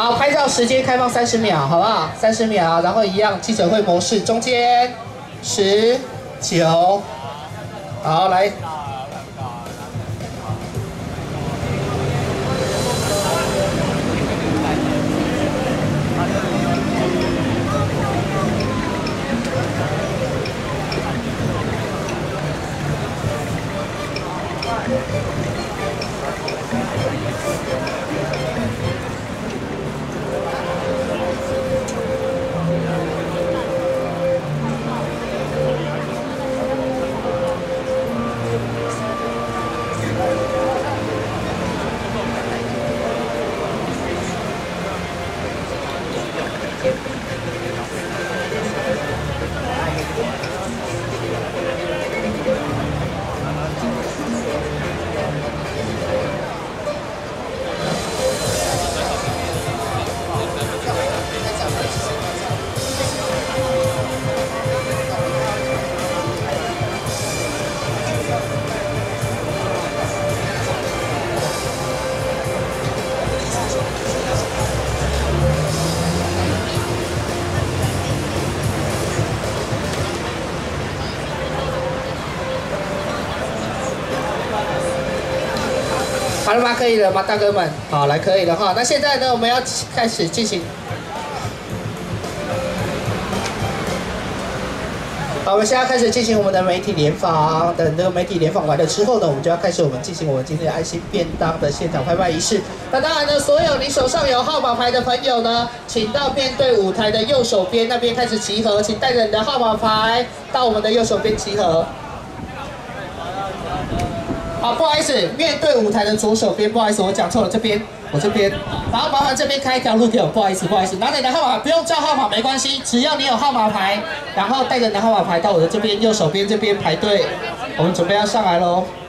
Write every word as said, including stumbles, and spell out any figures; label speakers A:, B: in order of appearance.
A: 好，拍照时间开放三十秒，好不好？三十秒，然后一样记者会模式，中间十九，好来。 好了吗？可以了吗，大哥们？好，来，可以了哈。那现在呢，我们要开始进行。好，我们现在开始进行我们的媒体联访。等这个媒体联访完了之后呢，我们就要开始我们进行我们今天的爱心便当的现场拍卖仪式。那当然呢，所有你手上有号码牌的朋友呢，请到面对舞台的右手边那边开始集合，请带着你的号码牌到我们的右手边集合。 好，不好意思，面对舞台的左手边，不好意思，我讲错了，这边，我这边，然后麻烦这边开一条路给我，不好意思，不好意思，拿着你的号码，不用照号码没关系，只要你有号码牌，然后带着你的号码牌到我的这边右手边这边排队，我们准备要上来喽。